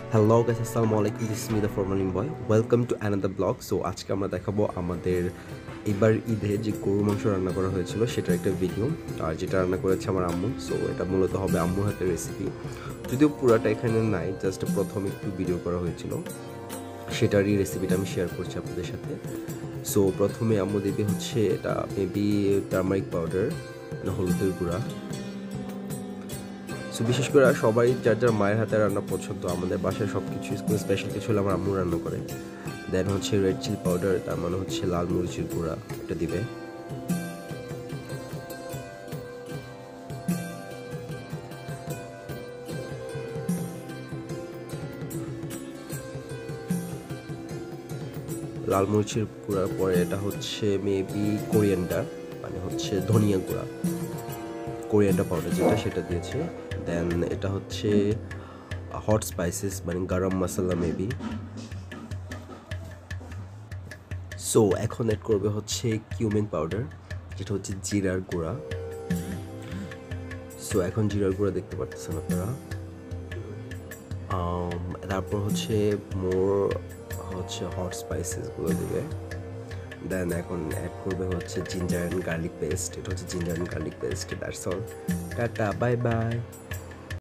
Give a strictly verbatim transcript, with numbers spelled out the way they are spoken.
Hello guys, আসসালামু আলাইকুম। This is me the formalin boy. Welcome to another blog. So আজকে আমরা দেখাবো আমাদের এবার ঈদে যে গরু মাংস রান্না করা হয়েছিল সেটার একটা ভিডিও, আর যেটা রান্না করেছে আমার আম্মু। সো এটা মূলত হবে আম্মুর হাতের রেসিপি, যদিও পুরাটা এখানে নাই, জাস্ট প্রথম একটু ভিডিও করা হয়েছিল, সেটারই রেসিপিটা আমি শেয়ার করছি আপনাদের সাথে। সো প্রথমে আম্মু দিবে হচ্ছে এটা মেবি টার্মারিক পাউডার, হলুদের গুঁড়া। সো বিশেষ করে সবাই যার যার মায়ের হাতে রান্না পছন্দ, আমাদের বাসায় সব কিছু স্পেশাল কিছু হলে আমার আম্মু রান্না করে। দেন হচ্ছে রেড চিলি পাউডার, তার মানে হচ্ছে লাল মরিচের গুঁড়া, এটা দিবে। লাল মরিচের গুঁড়ার পরে এটা হচ্ছে মেবি কোরিয়ান্ডার, মানে হচ্ছে ধনিয়া গুঁড়া, কোরিয়ান্ডার পাউডার যেটা, সেটা দিয়েছে। দেন এটা হচ্ছে হট স্পাইসেস, মানে গরম মশলা মেবি। সো এখন অ্যাড করবে হচ্ছে কিউমিন পাউডার, যেটা হচ্ছে জিরার গুঁড়া। সো এখন জিরার গুঁড়া দেখতে পাচ্ছেন আপনারা। তারপর হচ্ছে মোর হচ্ছে হট স্পাইসেসগুলো দিবে। দেন এখন অ্যাড করবে হচ্ছে জিঞ্জার অ্যান্ড গার্লিক পেস্ট, এটা হচ্ছে ginger and garlic paste. That's all, tata, bye by.